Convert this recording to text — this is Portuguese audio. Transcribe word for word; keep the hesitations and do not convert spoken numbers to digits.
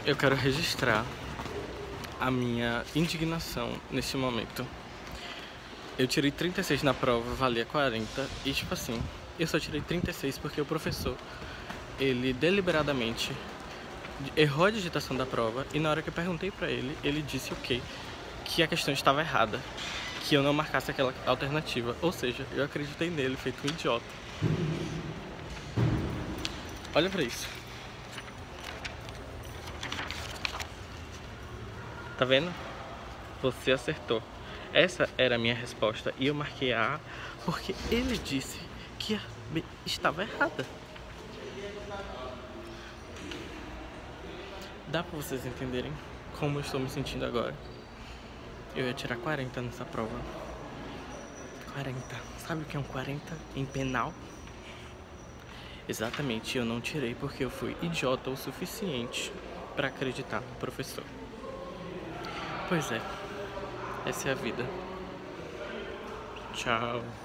Eu quero registrar a minha indignação neste momento. Eu tirei trinta e seis na prova, valia quarenta. E tipo assim, eu só tirei trinta e seis porque o professor, ele deliberadamente errou a digitação da prova. E na hora que eu perguntei pra ele, ele disse o quê? Que a questão estava errada, que eu não marcasse aquela alternativa. Ou seja, eu acreditei nele, feito um idiota. Olha pra isso. Tá vendo? Você acertou. Essa era a minha resposta e eu marquei a A porque ele disse que a B estava errada. Dá pra vocês entenderem como eu estou me sentindo agora? Eu ia tirar quarenta nessa prova. quarenta. Sabe o que é um quarenta em penal? Exatamente, eu não tirei porque eu fui idiota o suficiente pra acreditar no professor. Pois é, essa é a vida. Tchau.